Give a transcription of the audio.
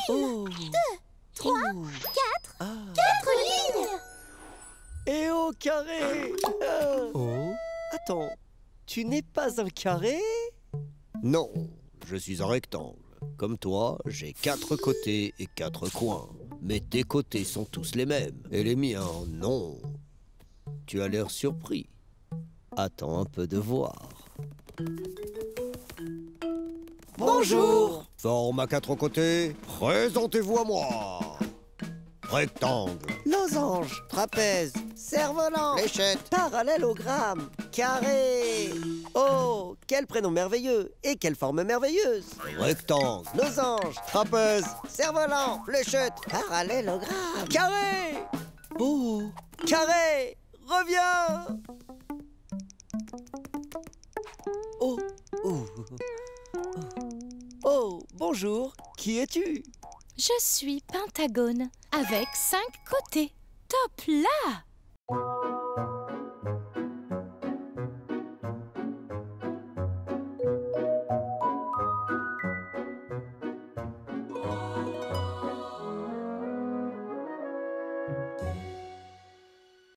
Une, deux, trois, quatre. Quatre lignes. Et au carré. Attends, tu n'es pas un carré? Non, je suis un rectangle. Comme toi, j'ai 4 côtés et 4 coins. Mais tes côtés sont tous les mêmes. Et les miens, non. Tu as l'air surpris. Attends un peu de voir. Bonjour. Forme à 4 côtés, présentez-vous à moi. Rectangle, Losange, trapèze, cerf-volant, fléchette, parallélogramme, carré. Oh, quel prénom merveilleux et quelle forme merveilleuse. rectangle, Losange, trapèze, cerf-volant, fléchette, parallélogramme, carré. Oh, carré, reviens. Oh, oh, oh, bonjour, qui es-tu? Je suis Pentagone, avec 5 côtés. Top là!